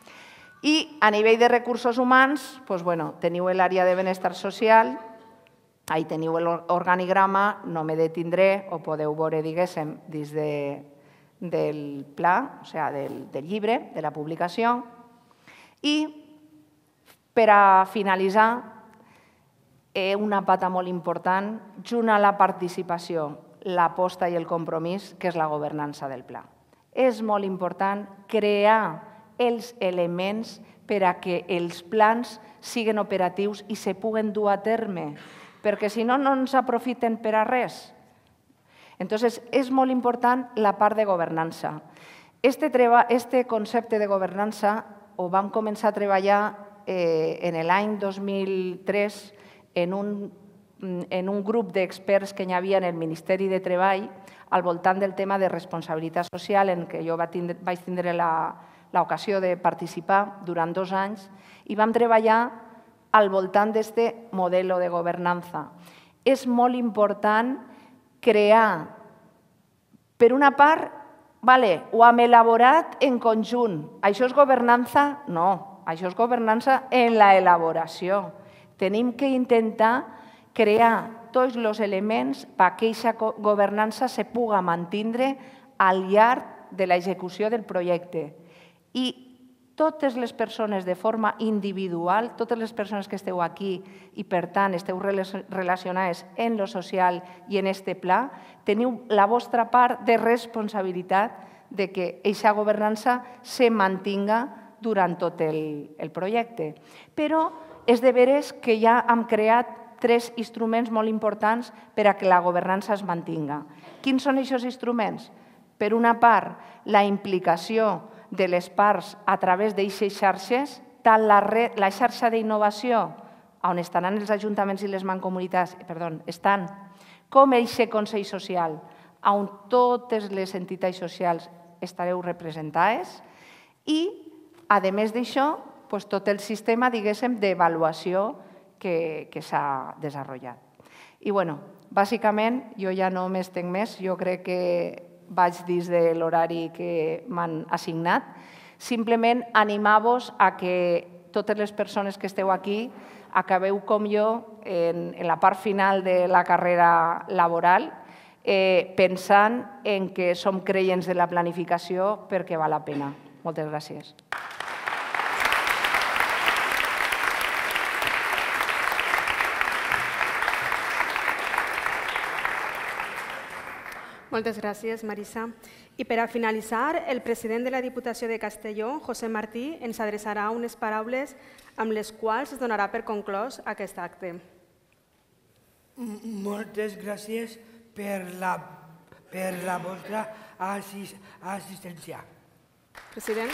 Speaker 4: I a nivell de recursos humans, teniu l'àrea de benestar social, ahí teniu l'organigrama, no me detindré, ho podeu veure, diguéssim, dins del pla, o sigui, del llibre, de la publicació. I, per a finalitzar, una pata molt important, junt a la participació, l'aposta i el compromís, que és la governança del pla. És molt important crear els elements per a que els plans siguin operatius i se puguen dur a terme, perquè si no, no ens aprofiten per a res. Entonces, és molt important la part de governança. Este, este concepte de governança ho vam començar a treballar eh, en l'any dos mil tres en un, en un grup d'experts que hi havia en el Ministeri de Treball al voltant del tema de responsabilitat social, en què jo vaig tindre, vaig tindre l'ocasió de participar durant dos anys i vam treballar al voltant d'aquest model de governança. És molt important crear, per una part, vale, ho hem elaborat en conjunt. Això és governança? No, això és governança en l'elaboració. Tenim que intentar crear tots els elements perquè aquesta governança se pugui mantenir al llarg de l'execució del projecte. I totes les persones de forma individual, totes les persones que esteu aquí i, per tant, esteu relacionades en lo social i en este pla, teniu la vostra part de responsabilitat de que aquesta governança se mantinga durant tot el, el projecte. Però és de veres que ja hem creat tres instruments molt importants per a que la governança es mantinga. Quins són aquests instruments? Per una part, la implicació de les parts a través d'aquestes xarxes, tant la, red, la xarxa d'innovació, on estaran els ajuntaments i les mancomunitats, perdó, estan, com aquest Consell Social, on totes les entitats socials estareu representades i, a més d'això, tot el sistema, diguéssim, d'avaluació que, que s'ha desenvolupat. I, bueno, bàsicament, jo ja no m'estenc més, jo crec que vaig dins de l'horari que m'han assignat. Simplement animar-vos a que totes les persones que esteu aquí acabeu com jo en, en la part final de la carrera laboral eh, pensant en que som creients de la planificació perquè val la pena. Moltes gràcies.
Speaker 2: Moltes gràcies, Marisa. I per a finalitzar, el president de la Diputació de Castelló, José Martí, ens adreçarà unes paraules amb les quals es donarà per conclòs aquest acte.
Speaker 1: Moltes gràcies per la, per la vostra assist, assistència.
Speaker 2: President.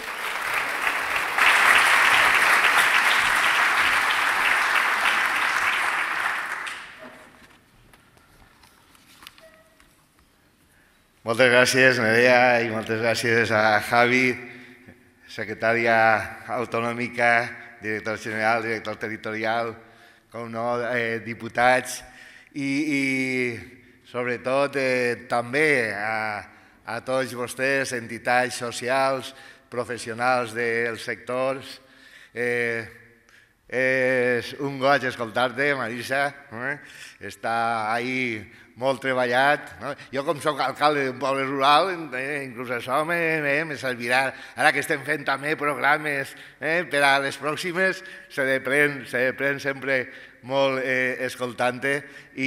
Speaker 5: Moltes gràcies, Nerea, i moltes gràcies a Javi, secretària autonòmica, director general, director territorial, com no, eh, diputats i, i sobretot eh, també a, a tots vostès, entitats socials, professionals dels sectors. Eh, és un goig escoltar-te, Marisa, eh? Està ahí molt treballat. No? Jo, com soc alcalde d'un poble rural, eh, inclús això me, me, me servirà. Ara que estem fent també programes eh, per a les pròximes, se deprèn, se deprèn sempre molt eh, escoltant-te i,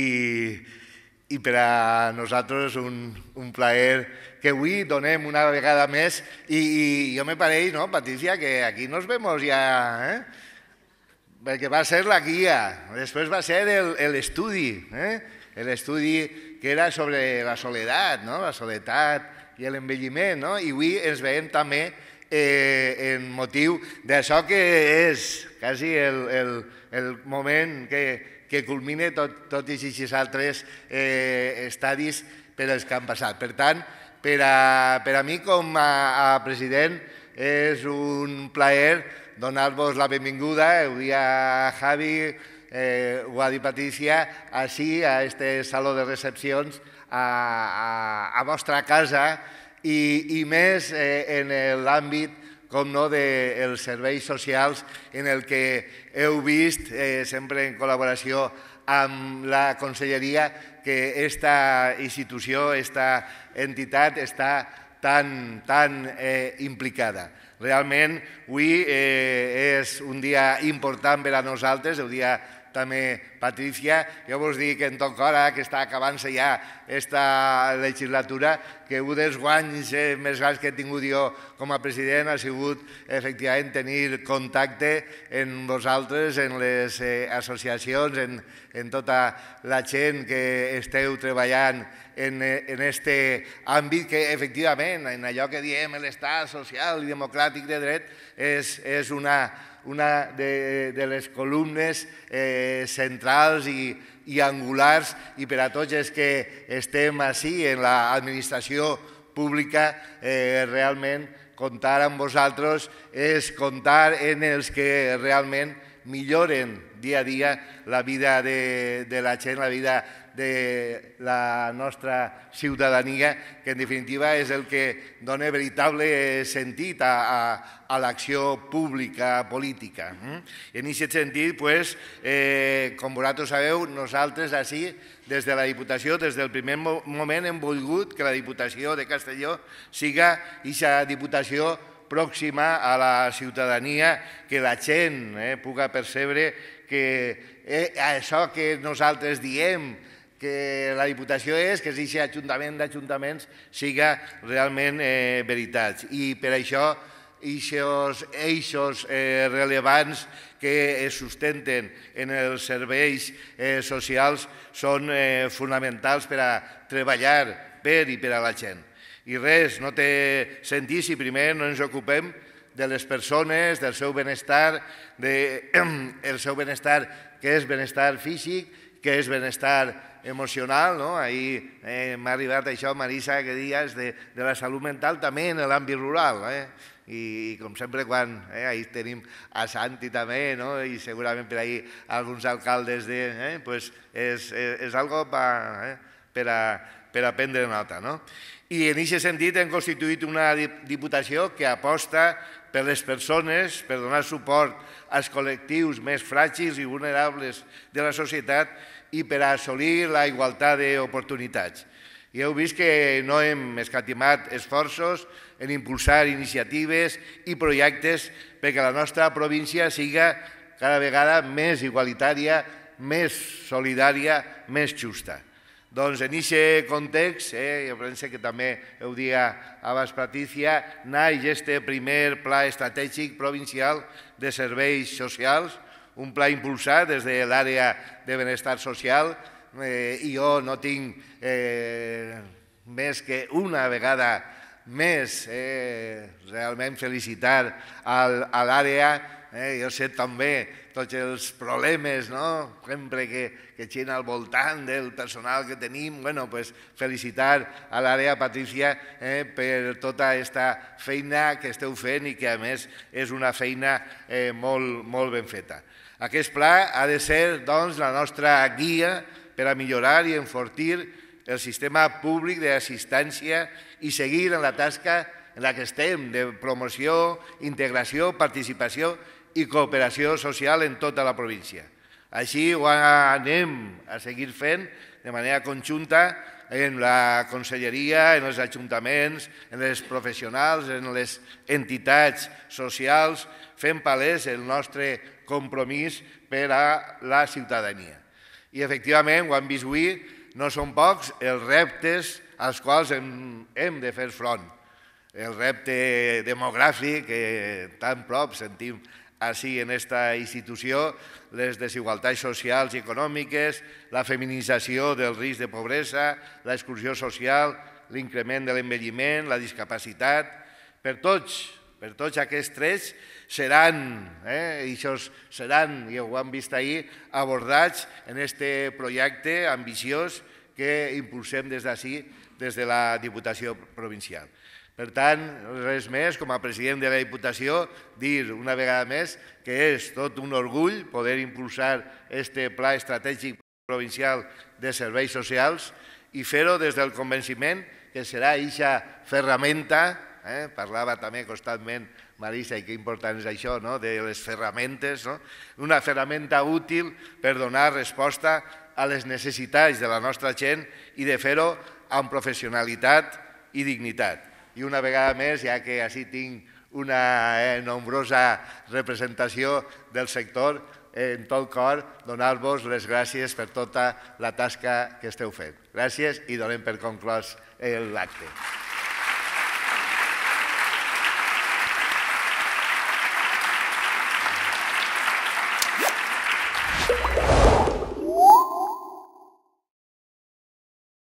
Speaker 5: i per a nosaltres un, un plaer que avui donem una vegada més i, i jo me pareix, no, Patricia, que aquí nos vemos ja, eh? Perquè va ser la guia, després va ser l'estudi, eh? l'estudi que era sobre la soledat, no? La soledat i l'envelliment, no? I avui ens veiem també eh, en motiu d'això que és quasi el, el, el moment que, que culmina tot, tot i aquests altres eh, estadis per els que han passat. Per tant, per a, per a mi com a, a president és un plaer donar-vos la benvinguda. Avui a Javi, eh, ho ha dit Patricia, així, a este saló de recepcions, a, a, a vostra casa i, i més eh, en l'àmbit, com no, dels serveis socials en el que heu vist, eh, sempre en col·laboració amb la Conselleria, que aquesta institució, aquesta entitat està tan, tan eh, implicada. Realment, avui eh, és un dia important per a nosaltres, un dia també Patricia. Jo vos dic en tot cor, que està acabant-se ja esta legislatura, que un dels guanys més grans que he tingut jo com a president ha sigut efectivament tenir contacte amb vosaltres, en les associacions, en tota la gent que esteu treballant en aquest àmbit que, efectivament, en allò que diem l'estat social i democràtic de dret, és una de les columnes centrals i angulars, i per a tots els que estem ací en l'administració pública, realment comptar amb vosaltres és comptar en els que realment milloren dia a dia la vida de la gent, la vida de la nostra ciutadania, que en definitiva és el que dona veritable sentit a l'acció pública, política. I en aquest sentit, com vosaltres sabeu, nosaltres així, des de la Diputació, des del primer moment hem volgut que la Diputació de Castelló siga aquesta Diputació pròxima a la ciutadania, que la gent pugui percebre que això que nosaltres diem que la Diputació és, que aquest ajuntament d'ajuntaments siga realment veritat. I per això, aquests eixos rellevants que es sustenten en els serveis socials són fonamentals per a treballar per i per a la gent. I res, no té sentit si primer no ens ocupem de les persones, del seu benestar, del seu benestar, que és benestar físic, que és benestar emocional. Ahir m'ha arribat això, Marisa, que dies de la salut mental també en l'àmbit rural. I com sempre, quan ahir tenim a Santi també, i segurament per ahir alguns alcaldes, és algo per a prendre nota. I en aquest sentit hem constituït una Diputació que aposta per les persones, per donar suport als col·lectius més fràgils i vulnerables de la societat i per assolir la igualtat d'oportunitats. I heu vist que no hem escatimat esforços en impulsar iniciatives i projectes perquè la nostra província siga cada vegada més igualitària, més solidària, més justa. Doncs en aquest context, jo penso que també ho dia abans Patricia, naix aquest primer Pla Estratègic Provincial de Serveis Socials, un pla impulsat des de l'àrea de benestar social, i jo no tinc més que una vegada més realment felicitar a l'àrea. Jo sé també tots els problemes, sempre que gira al voltant del personal que tenim. Felicitar a l'àrea, Patricia, per tota aquesta feina que esteu fent i que, a més, és una feina molt ben feta. Aquest pla ha de ser, doncs, la nostra guia per a millorar i enfortir el sistema públic d'assistència i seguir en la tasca en la que estem de promoció, integració, participació i cooperació social en tota la província. Així ho anem a seguir fent de manera conjunta en la conselleria, en els ajuntaments, en els professionals, en les entitats socials, fent palès el nostre compromís per a la ciutadania. I, efectivament, ho hem vist avui, no són pocs els reptes als quals hem de fer front. El repte demogràfic, que tan prop sentim així en aquesta institució, les desigualtats socials i econòmiques, la feminització del risc de pobresa, l'exclusió social, l'increment de l'envelliment, la discapacitat. Per tots, per tots aquests trets seran, seran, i ho hem vist ahir, abordats en aquest projecte ambiciós que impulsem des d'ací, des de la Diputació Provincial. Per tant, res més, com a president de la Diputació, dir una vegada més que és tot un orgull poder impulsar aquest Pla Estratègic Provincial de Serveis Socials i fer-ho des del convenciment que serà aquesta ferramenta, parlava també constantment Marisa, i que important és això, de les ferramentes, una ferramenta útil per donar resposta a les necessitats de la nostra gent i de fer-ho amb professionalitat i dignitat. I una vegada més, ja que així tinc una nombrosa representació del sector, en tot cor, donar-vos les gràcies per tota la tasca que esteu fent. Gràcies i donem per conclòs l'acte.